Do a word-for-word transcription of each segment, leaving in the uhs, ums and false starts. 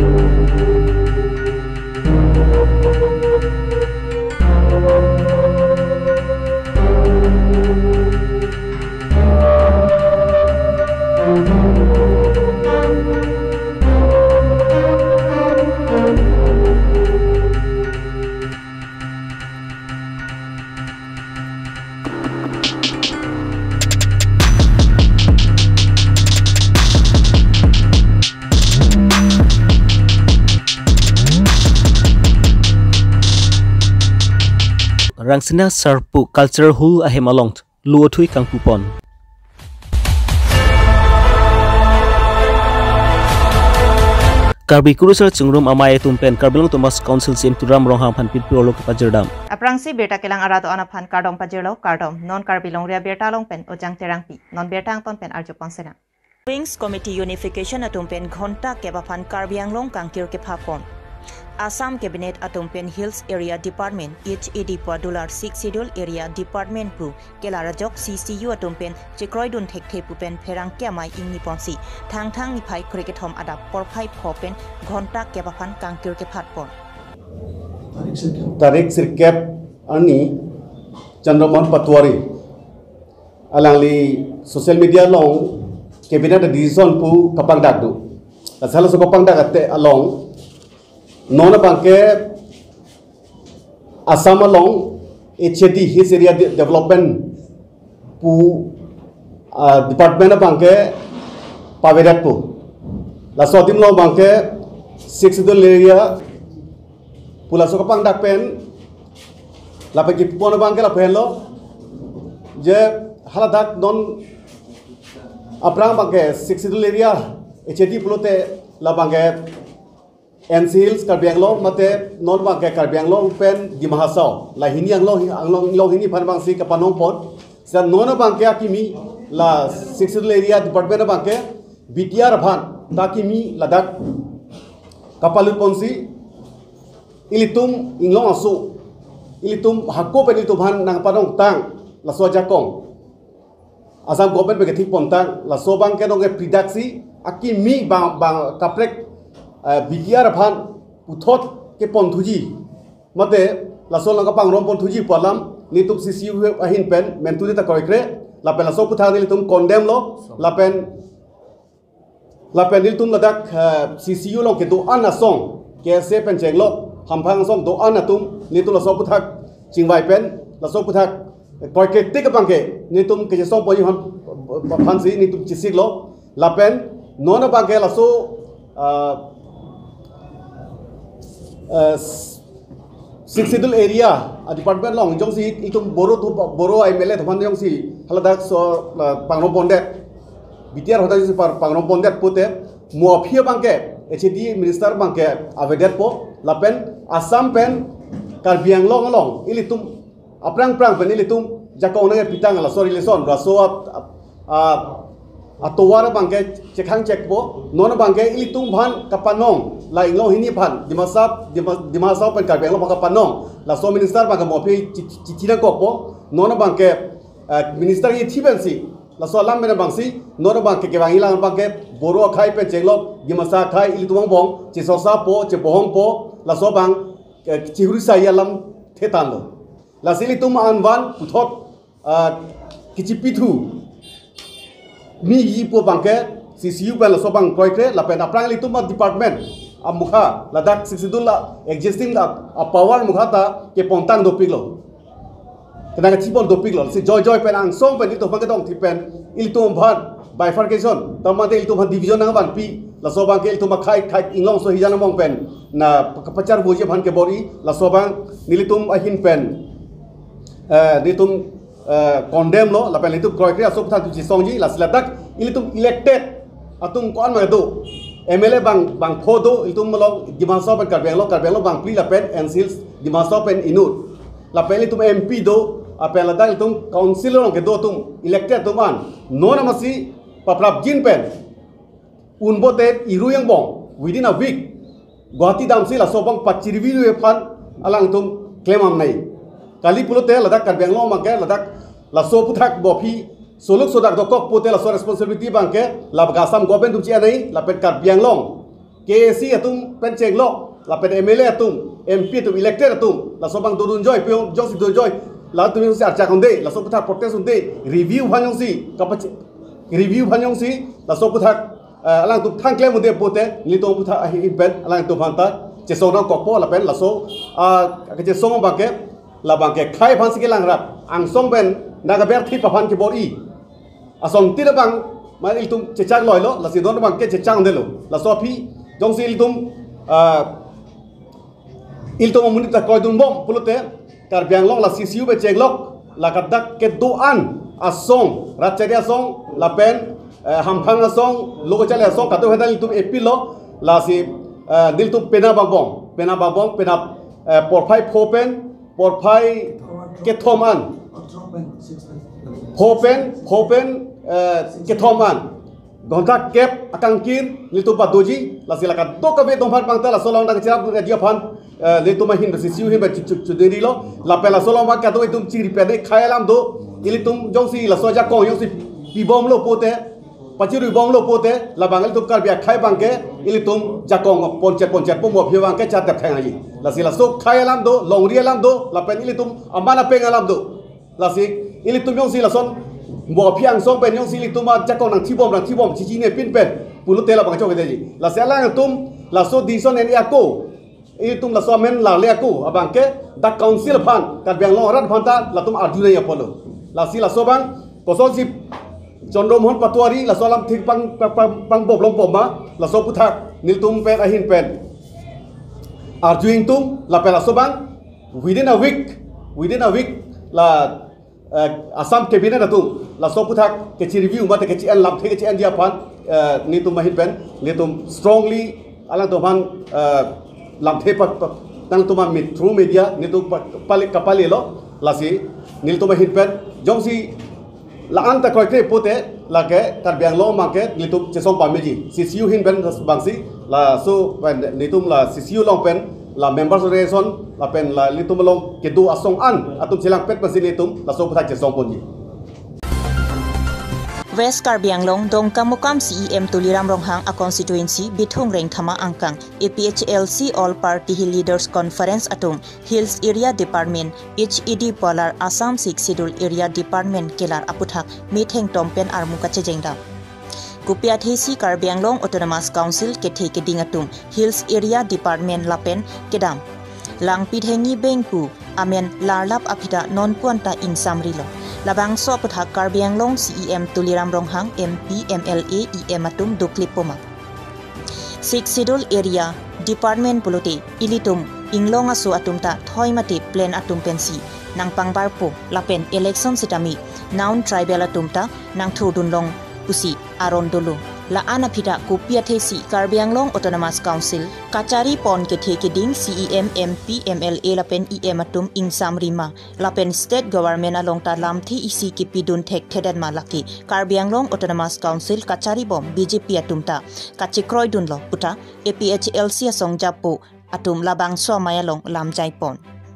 Rangsina Sarpu Cultural Hall Ahemalong Luothui Kangpupon. Karbi Kurusar Chungrum Amaya Tumpen Karbilong Thomas Council Sim Turam Rongham Panpit Prolo Pajerdam. Aprangsi beta kelang arato anapan kardom pajero kardom non karbilong ria beta longpen ojang terangpi non beta ton pen arjo ponsena. Wings Committee Unification atumpen ghonta kebapan karbiang long kangkir ke phapon. Assam Cabinet Atumpen Hills Area Department H A D Padular six Schedule Area Department Pro Kelarajok C C U Atumpen Chekroidun Thekthei Pupen Pherang Kyamai Ingni Ponsi Thang Thang Ni Phai Kriketom Adap Porphai Phopen Ghonta Kebapan Kangkir ke Phatpon Tarik Sirkep Ani Chandraman Patwari Alangli social media long Cabinet Decision Pu Kapang Dakdu Asal so Kapang Dak along Nona bangke Assam along H A D Hills Area Development pu uh, Department bangke Pavedat pu la sotim lo bangke six Schedule Area pula sokapang dakpen la pagi pon bangke la pelo je haladak non aprang bangke six Schedule Area H A D pulote la bangke N C Hills Karbianglo mate non bangke Karbianglo pen di Mahasau la hini anglo anglo anglo hini phan si kapanong pon sa non bangke akimi la six Schedule Area Department bangke B T R phan takimi ladak kapalut ponsi ilitum inglong asu ilitum hakko pen ilitum han nang panong tang la so jakong Assam government be thik pontang la so bangke nong pridaksi akimi bang bang kaprek Bikiar phan puthot ke ponthuji mate laso langa pangrom ponthuji palam nitum C C U ahin pen mentuni ta koikre lapen laso puthang dil tum condemn lo lapen lapen dil tum ladak C C U long ke do an asong ke se pen chenglo hamphang song do an atum nitum laso puthak chingwai pen laso puthak koikre tik pangke nitum ke song poi han phan si nitum chisik lo lapen nona pangke laso six Schedule Area Department long jong si itum boro tu boro I M L A thuman jong si haladak so pangrom pondet bitiar hoda si pangrom pondet pute muafia bangke H A D minister bangke avedet po lapen Assam pen Karbiang long long ilitum aprang prang pen ilitum jakong nang pitang la sorry leson raso atowara bangke cekhang cekpo non bangke ilitum bhan kapanong la inglo hini phan dimasap dimasap pen Karbiang lo kapanong la so minister bangke mopi citina kokpo non bangke minister ni thibensi la so lam mena bangsi non bangke ke bangilang bangke boro khai pe jenglo dimasa khai ilitum bong ci sosa po ci bohong po la so bang cihuri saya lam thetan lo la silitum anwan puthot kicipitu mi yi po bangke C C U bela sobang koikre la pen aprang litum department amukha ladak six Schedule la existing a power mukha ta ke pontang dopiglo kenanga chipon dopiglo si joy joy pen ang song pen itu bangke dong tipen ilitum bhan bifurcation tamate ilitum bhan division nang ban pi la sobang ke ilitum khai khai inglong so hijana mong pen na pacar boje bhan ke bori la sobang nilitum ahin pen nilitum condemn lo la pen itu koikre asop tha tu songji la siladak ilitum elected atum kon ma do M L A bang bang phodo ilitum lo dimaso pen Karbiang lo Karbiang lo bang pli la pen N C Hills dimaso pen inut la pen ilitum M P do apel la ilitum councilor lo ke do tum elected tuman no namasi paprap jin pen unbote iru yang bong within a week Guwahati damsi la sobang pachirvi we phan alang tum claim am nai kali pulote ladak Karbiang lo mangke ladak la so puthak bopi soluk sodak dokok pote la so responsibility bangke la Assam government tum chi anai la pen Karbiang long K A C atum pen ceng lok la pen M L A atum M P atum elected atum la sobang turun joy pion jong si turun joy la tum si arca konde la so putar protest unde review banyong si kapac review banyong si la so putar alang tu thang klem unde pote ni to putar hi pen alang tu phanta che so na kokpo la pen la so a ke che song bangke la bangke khai phan si ke lang rap ang song ben naga ber thi pa phan ke bor i asong ti bang ma il tum che chak loi lo la si don bang ke che chang de lo la so phi jong si il tum il tum munit ta koi dum bom pulote kar biang long la C C U be cheng lok la kadak ke do an asong rat che asong la pen ham phang asong logo chale asong katu hedal il tum epilo la si dil tum pena bang bom pena bang bom pena por phai phopen por phai ke thoman phopen phopen ke thoman gonta kep akangkir litu padoji la silakan to kabe dom phan pangta la solong dak chirap dia phan litu mahin si siu hin ba chu chu deri lo la pela solong ba ka do itum chiri pe de khayalam do ilitum jongsi la soja ko yongsi pi bom lo pote pachiru bom lo pote la bangal tum kar bia khai bangke ilitum jakong poncet poncet pom mo phiwang ke chat tak thang ji la sila so khayalam do long rialam do la pen ilitum amana pengalam do la si ilitum jongsi la son bo phiang song pen yong sili tuma jakong nang thibom nang thibom chi chi ne pin pen pulu tela bang chok de la sela nang tum la so dison en yako i tum la so men la le ko abang ke da council phan ka bang lo rat phan ta la tum arju ne yapolo la si la so bang ko so si chondom hon patwari la so lam thik pang pang bob long pom ma la so puthak nil tum pen ahin pen arjuing tum la pela so bang within a week within a week la Assam cabinet atu la so puthak ke chi review ma te ke chi an lam the ke chi an dia phan ni tum mahin pen ni tum strongly alang to phan lam the pa tang to ma mit through media ni tum pali kapali lo la si ni tum mahin pen jong si la an ta koi te pote la ke kar biang lo ma ke ni tum che song pa me ji C C U hin pen bang si la so ni tum la C C U long pen la members relation la pen la litum long ke du asong an atum silang pet pasin litum la so puthak che song ponji West Karbi Anglong dong kamukam C E M Tuliram Ronghang a constituency bithung reng thama angkang A P H L C All Party Hill Leaders Conference atum Hills Area Department H E D Polar Assam Six Schedule Area Department kelar aputhak mitheng tompen armuka chejengda Kupiat Hesi Karbi Anglong Autonomous Council kethe kedingatum Hills Area Department lapen kedam lang pithengi bengpu amen larlap apida non puanta insamrilo labang so puthak Karbi Anglong C E M Tuliram Ronghang M P M L A E M atum duklipoma Six Schedule Area Department pulote ilitum inglong asu atumta thoimati plan atum pensi nang pangbarpo lapen election sitami noun tribal atumta nang thudunlong pusi aron dulu la anapida kupia thesi Karbi Anglong Autonomous Council kachari pon ke theke ding C E M M P M L A lapen E M atum insam rima lapen state government along ta lam thi isi ki pidun thek theden malaki Karbi Anglong Autonomous Council kachari bom B J P atumta kachikroy dunlo puta A P H L C asong japu atum labang so mayalong lam jai pon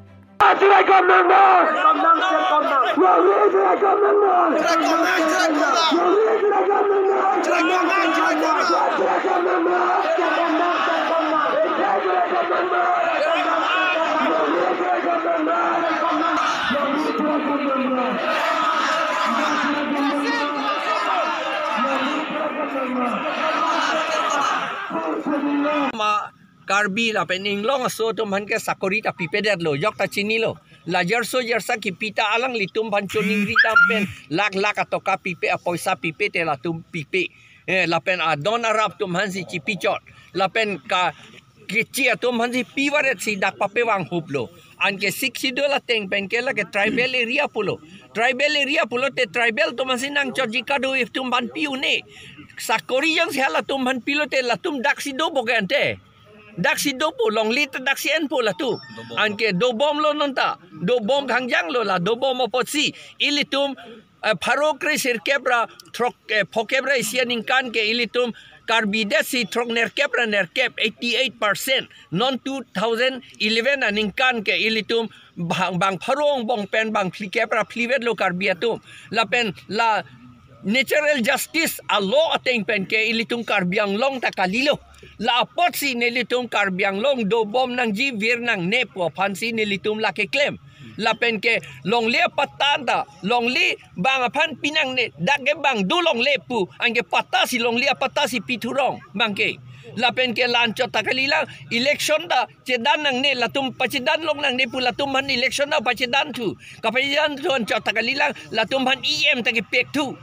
Karbi la pening long so tum han ke sakori ta pipedet lo yok ta chini lo la jerso jersa ki pita alang litum panchoning ridam pen lak lak atoka pipe a poisa pipe te la tum pipe eh la pen a don arab tum han si chipichot la pen ka kichi tum han si piwaret si dak pape wang huplo an ke siksi do la teng pen ke la ke tribal area pulo tribal area pulo te tribal tum sin nang chojika do if tum ban piune sakori yang sia la tum han pilote la tum dak si do bogante Daksi do po long lit daksi en po la tu anke do bom lo nonta do bom hangjang lo la do bom opotsi ilitum pharo kre sir kebra trok phokebra isianing kan ke ilitum karbidesi trok ner kebra ner kep eighty-eight percent non two thousand eleven aning kan ke ilitum bang bang pharong bong pen bang kebra flivet lo karbiatum la pen la natural justice a law ateng pen ke ilitung Karbiang Long ta kalilo la apot si nilitung Karbiang Long do bom nang ji vir nang nepo pansi nilitum la ke claim la pen ke long le patanda long li bang apan pinang ne dage bang du long le pu angge patasi long li patasi piturong bangke la pen ke lancho takalila election da cedan nang ne latum pacedan long nang ne pu latum han election da pacedan tu kapayan tu ancho takalila latum han em ta ke pek tu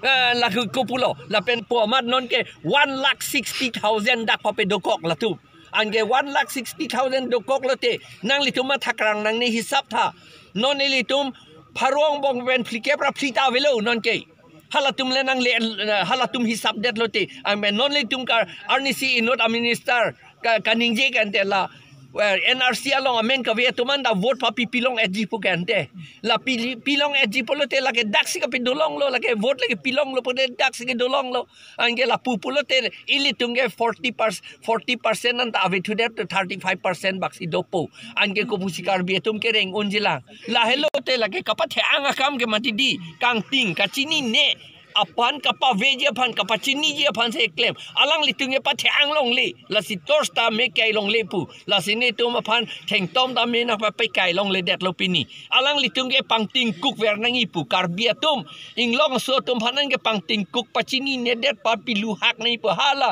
la kupulo la pen po mat non ke one lakh sixty thousand dak pa pe dokok latum angge one lakh sixty thousand dokok lote nang litum ma thakrang nang ne hisap tha non litum pharong bong pen flike pra flita velo non ke halatum le nang le halatum hisap det lote ame non litum kar arnisi inot a minister kaningje kan te la N R C along amen ka via tumanda vote pa pipilong edji pu kante la pilong edji polo te la ke daksi ka pidolong lo la ke vote la ke pilong lo pode daksi ke dolong lo ange la pupulo te ili tunge forty percent nan ta ave to that thirty-five percent baksi dopo ange ko pusikar bia tum ke reng unjila la hello te la ke kapathe anga kam ke mati di kang ting ka chini ne apan kapa veje pan kapa chini je pan se claim alang litunge pa thang long li la si torsta me kai long le pu la sini tu ma pan theng tom da me na pa pe kai long le det lo pini alang litunge pang ting kuk ver nangi pu karbia tum ing long so tum panan ke pang ting kuk pa chini ne det pa pilu hak nei pu hala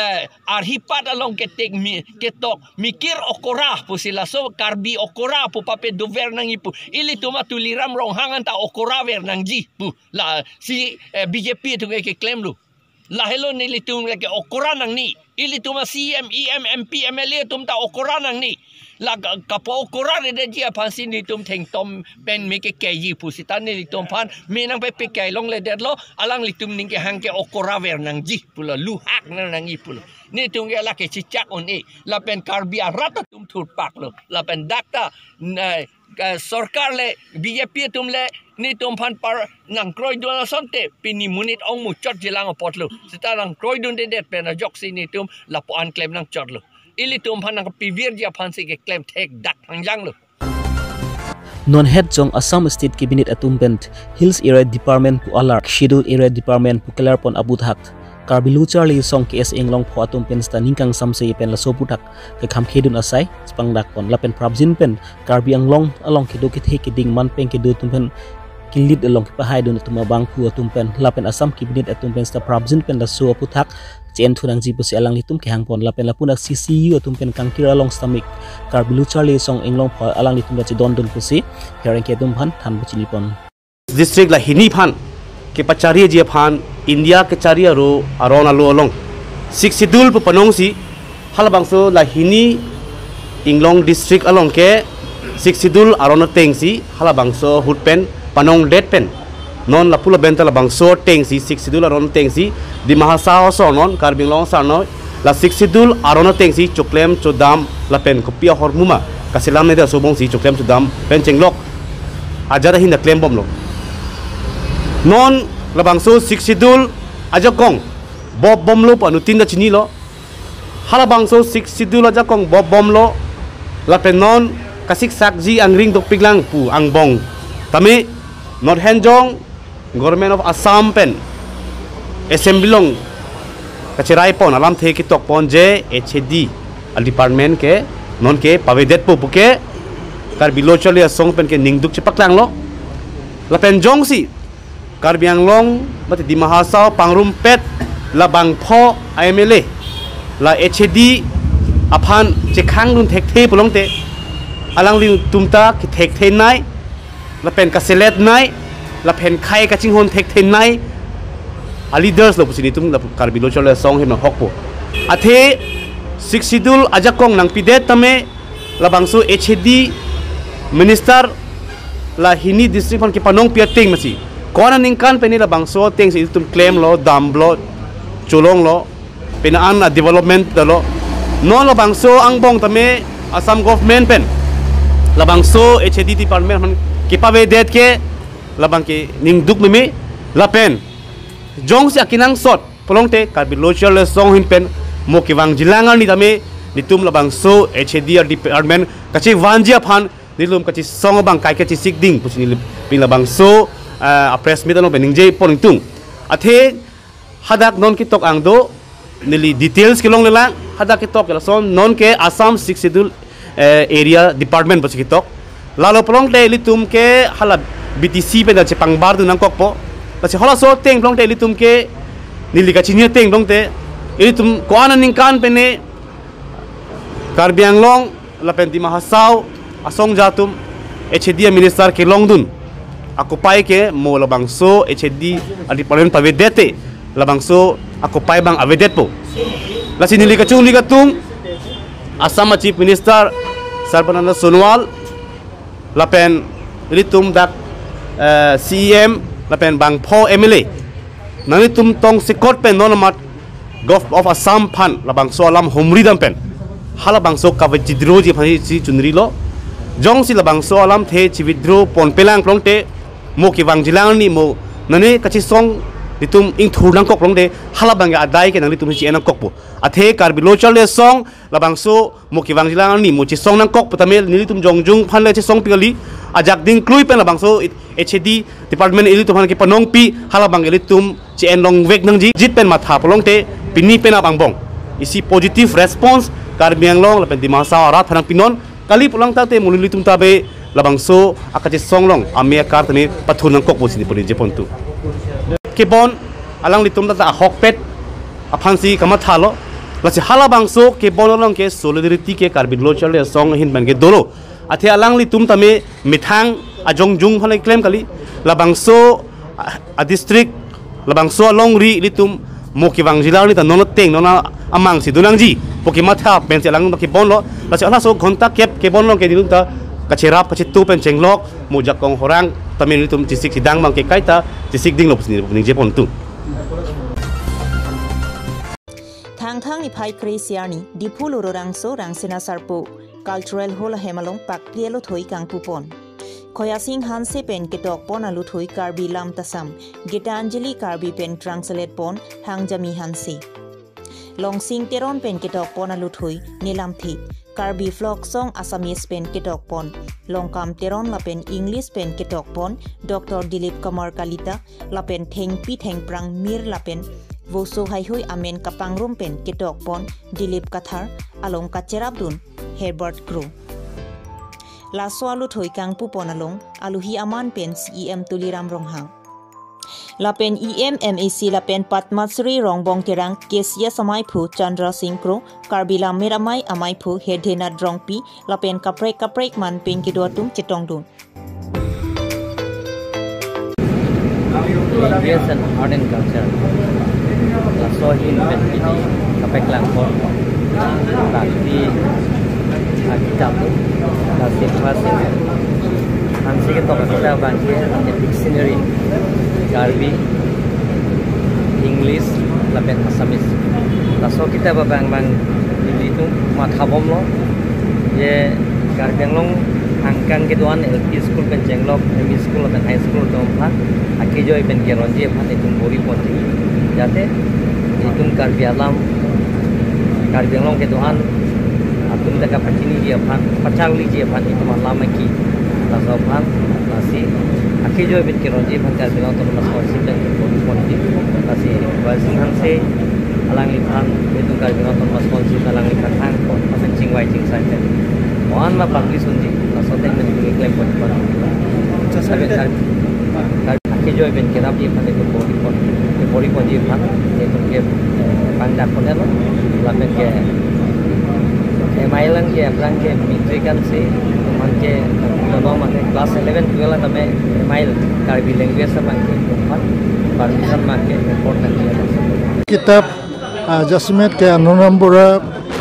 arhipat along ke tek mi ke tok mikir okora pu sila so karbi okora pu pa pe do ver nangi pu ili tu ma tuliram rong hangan ta okora ver nang ji pu la si B J P tu ke claim lu la hello ni litung ke okuran nang ni ili tu ma C M E M M P M L A tum ta okuran nang ni la ka po okuran de dia pansi ni tum theng tom pen me ke ke ji pusitan ni tum pan me nang pe pe kai long le det lo alang litum ning ke hang ke okora ver nang ji pula lu hak nang i pula ni tung ke la ke cicak on e la pen karbia rata tum thur pak lo la pen dakta सरकार ले बीजेपी तुमले ni tumpan par nang kroi dun sonte pini munit ong mu chot jilang potlo sita nang kroi dun de det pen jok sini tum lapuan claim nang chotlo ili tumpan nang pivir dia phansi ke claim tek dak hangjang lo non head jong Assam State Cabinet atumbent Hills Area Department pu alert Schedule Area Department pu kelar pon abut hak Karbilu Charlie song K S Englong pho atum pen sta ningkang samse pen la soputak ke kham khedun asai spang dak pon lapen prabjin pen Karbi Anglong along ke dokit he ke ding man pen ke do tum pen kilit along ke pahai dun tuma bang pu atum pen lapen Assam Cabinet atum pen sta prabjin pen la so aputak chen thunang ji pusi alang litum ke hang pon lapen lapunak C C U atum pen kangkira along stomach Karbilu Charlie song Englong pho alang litum la don dun pusi hereng ke dum phan than buchili pon district la hini phan ke pachari je phan India ke charia ro arona lo along six schedule pu panong si halabangso la hini Inglong district along ke six schedule arona teng si halabangso hutpen panong det pen non la pula benta la bangso teng si six schedule arona teng si di mahasa so non Karbi Anglong sa no la six schedule arona teng si choklem chodam la pen kopia hormuma kasilam ne da sobong si choklem chodam pen chenglok ajara hin da claim bom lo non labangso six schedule aja kong bob bom lo panu tinda chini lo halabangso six schedule aja kong bob bom lo la penon kasik sakji angring dok piglang pu angbong tami not henjong government of Assam pen assemblong kachirai pon alam the ki tok pon je H D al department ke non ke pavedet pu puke Karbi Lochali song pen ke ningduk chepaklang lo la pen jong si Karbi Anglong mati di mahasau pangrumpet la bangpho I M L A la H D aphan chekhang dun thek the pulong te alang ling tumta ki thek the nai la pen ka selet nai la pen khai ka ching hon thek the nai a leaders lo pusini tum la Karbi Lochol song him hokpo athe six schedule ajakong nang pidet tame la bangsu H D minister la hini district pon ki panong piating masi kona ningkan penila bangso things itum claim lo dam lo chulong lo pinaan na development lo no lo bangso angbong tame Assam government pen la bangso H D department man kipawe det ke labang ke ningduk meme la pen jong si akinang sot polong te Karbi Lochol song hin pen mo ki wang jilangan ni tame nitum la bangso H D department kachi wanjia phan nilum kachi song bang kai kachi sikding pusini pin la bangso a press meet no bening je pon tung Athe hadak non kitok ang do nili details kilong nila hadak kitok la son non ke Assam six Schedule area department bos kitok lalo plong te litum ke hala B T C pe da chepang bar du nang kok po la che hola so teng plong te litum ke nili ka chinia teng plong te litum ko anan ning kan pe ne Karbi Anglong la pen di mahasau asong jatum H D minister ke longdun aku pai ke mo labangso H D adi palen pavedete labangso aku pai bang avedet po la sinili ka chung liga tung Assam chief minister Sarbananda Sonowal la pen litum dak uh, C E M la pen bang pho M L A nang litum tong sikot pen nonamat Gulf of Assam pan labangso alam homri dam pen hala bangso ka withdraw ji phani si chunri lo jong si labangso alam the chi withdraw pon pelang plong te mo ki wang jilang ni mo nane kachi song litum ing thurang kok long de hala bang adai ke nang litum chi enang kok po athe Karbi local le song labangso mo ki wang jilang ni mo chi song nang kok patame ni litum jongjung phan le chi song pigali ajak ding klui pen labangso H D department ili tu phan ki panong pi hala bang litum chi enlong wek nang ji jit pen matha polong te pini pen abang bong isi positive response Karbi Anglong lapen di masa arat hanang pinon kali pulang tate mulili tum tabe labangso akaje songlong amia kar tani pathunang kok bosini poli jepon tu kebon alang litum ta hokpet aphansi kama thalo lasi hala bangso kebon long ke solidarity ke Karbi local le song hin ban ke dolo athe alang litum tame mithang ajong jung phale claim kali labangso a district labangso along ri litum moki wang jilang ni ta nono teng nona amang si dunang ji poki matha pen se lang ki bon lo la se ala so ghonta kep ke bon lo ke dilung ta kachera pachi tu pen chenglok mujak kong horang tamin tum tisik sidang mang ke kaita tisik ding lo psni ning je pon tu thang thang ni phai krisiani dipulu rangso rangsena sarpo cultural hol hemalong pak prielo thoi kang pupon Khoya Singh Hanse pen ketok pon alu thoi Karbi lam tasam Gitanjali Karbi pen translate pon hangjami Hanse Long Sing Teron pen ketok pon alu thoi nilam thi Karbi vlog song Assamese pen ketok pon Longkam Teron la pen English pen ketok pon Doctor Dilip Kumar Kalita la pen theng pi theng prang mir la pen voso hai hoi amen kapangrum pen ketok pon Dilip Kathar along kacherabdun Herbert Crow La soalu thoi kang pupon along aluhi aman pen C E M Tuliram Ronghang La pen E M M A C la pen Patmasri Rongbong Terang Kesia Samai Phu Chandra Singh Crow Karbila Meramai Amai Phu Hedena Drongpi la pen kaprek kaprek man pen kidotum chetong dun Language and art and culture la sohin pen kidi kapek lang pon takti kitab la sekwasi hansi ke tok kita bangke dictionary Karbi English la pen Assamese la so kita bang bang itu mathabom lo ye Karbi Anglong angkan ke doan L P school pen jenglok M E school pen high school tom phan aki joy pen geronji phan itu bori ponji jate itu Karbi alam Karbi Anglong ke doan atum taka pachini dia phan pachangli dia phan itu malama ki laso phan nasi aki joy pen geronji phan Karbi Anglong to mas worship dan bori ponji nasi wasing hanse alang li phan itu Karbi Anglong to mas worship alang li phan hang pon pasen chingwai chingsai pen Wan ma publish unji soten men ngi claim pon pon sabe kar aki joy ben kerap di phane ko bori pon ke bori pon di phan ke to ke pangda pon lo la ben ke e mailang ke aplang ke mitrikan se man ke lo ma ke class eleven twelve ta me mail Karbi language sa man ke phan permission ma ke report na kitab jasmet ke anonambura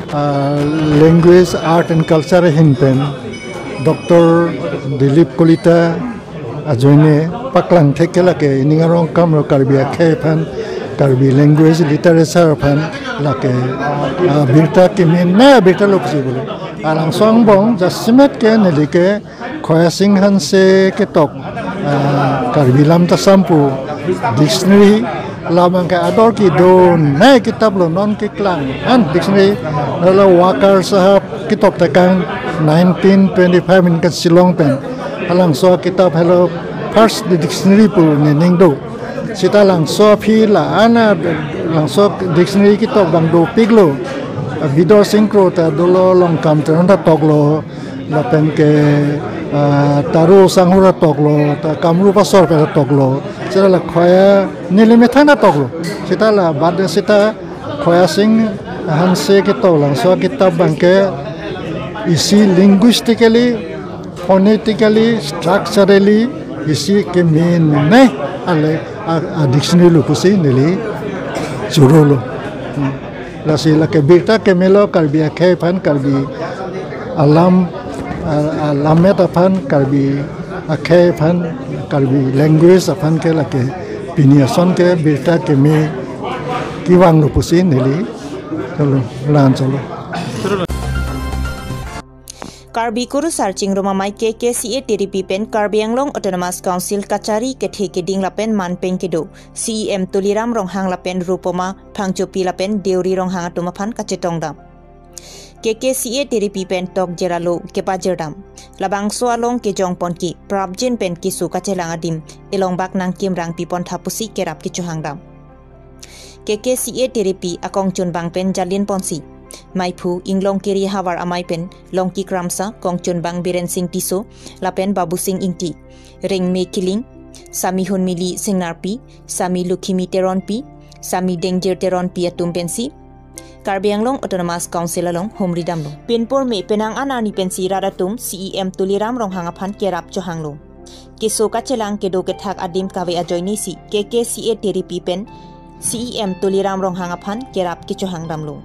language art and culture hinpen Doctor Dilip Kolita ajoine paklang thekela ke ningarong kamro Karbi akhe phan Karbi language literature phan lake birta ke min na birta lopsi bole alang songbong jasmet ke nelike Khoya Singh Hanse ke tok Karbi lam tasampu dictionary lamang ka ador ki don nai kitab lo non ki klang an dictionary nala wakar sahab kitab takang nineteen twenty-five in kan silong pen alang so kitab hello first the dictionary pu ne ning do sita langso phi la ana langso dictionary kitab bang do piglo video synchro ta dolo long kam ta toklo la pen ke taru sanghura toklo ta kamru pasor pe toklo sita la khoya nilime thana toklo sita la bad sita khoya sing hanse kitab langso kitab bang ke isi linguistically phonetically structurally isi ke main ne ale a dictionary lu pusi nili jurolo la si la ke bita ke melo kalbi ke pan kalbi alam alamet pan kalbi ke pan kalbi language pan ke la ke piniason ke bita ke me kiwang lu pusi nili chalo lan chalo Karbi kuru searching rumah mai K K C A T D P pen Karbi Anglong Autonomous Council kacari ke theke ding lapen man pen kedo C E M tuliram rong hang lapen rupoma phangchopi lapen deuri rong hang atumapan kacetong dam K K C A T D P pen tok jeralo ke pajerdam labang soalong ke jongpon ki prabjin pen kisu kacelang adim elong bak nang kim rang pipon thapusi kerap ki chuhang dam K K C A T D P akong chun bang pen jalin ponsi Maipu inglong kiri hawar amai pen longki kramsa kongchun bang biren sing tiso lapen babu sing ingti ring me killing sami hun mili sing narpi sami lukimi teronpi sami danger teronpi atum pensi Karbi Anglong Autonomous Council along homri damlo pinpor me penang anani pensi radatum C E M tuliram rong hangapan kerap johanglo kiso kacelang kedo kethak adim kawe ajoini si K K C A T D P pen C E M tuliram rong hangapan kerap kicohang damlo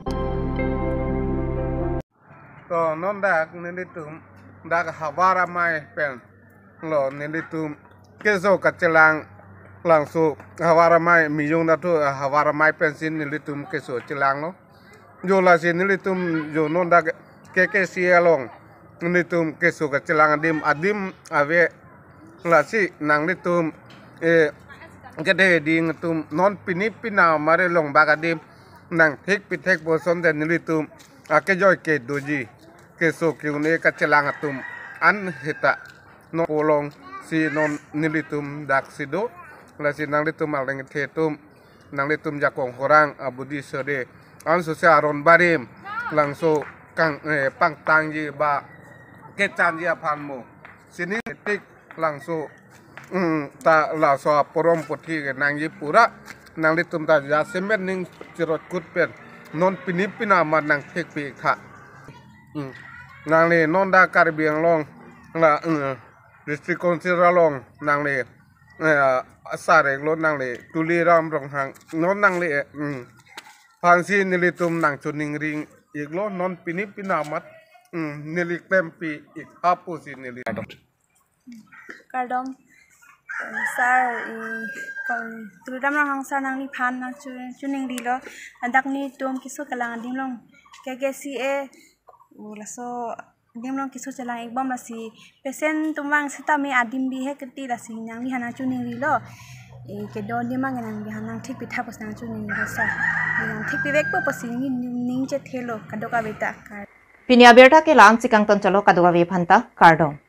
to non dak nilitum dak hawara mai pen lo nilitum keso kacelang langsung hawara mai miyung datu hawara mai pensin nilitum keso celang lo jo la sin nilitum jo non dak K K C along nilitum keso kacelang adim adim ave la si nang nilitum e gede ding tum non pinip pina mare long bagadim nang hik pitek boson den nilitum ake joy ke doji keso kiune kacelang atum an hita no polong si non nilitum dak sido la si nang litum aleng thetum nang litum jakong horang abudi sode an so se aron barim langso kang eh, pang tangji ba kecan ji aphanmo sini tik langso um, ta la so porom poti nang ji pura nang litum ta ja semen ning cirot kut pen non pinipina man nang thek pi kha nang le non da Karbi Anglong la district council long nang le asare lo nang le tuliram rong hang non nang le phansi nilitum nang chuning ring iglo non pinip pinamat nilik tempi ik apusi nilik kardom sar tuliram rong hang sar nang ni phan nang chuning rilo adak ni tum kisu kalang dim long K K C A laso dim long kisu celang ekbam lasi pesen tumang sita me adim bi he keti lasi nyang li hana chuning rilo e kedo dimang nang bi hanang thik pitha pas nang chuning rasa nang thik bibek po pasi ning che thelo kadoka beta Pinia berta ke lang sikang ton chalo kadoka ve phanta kardom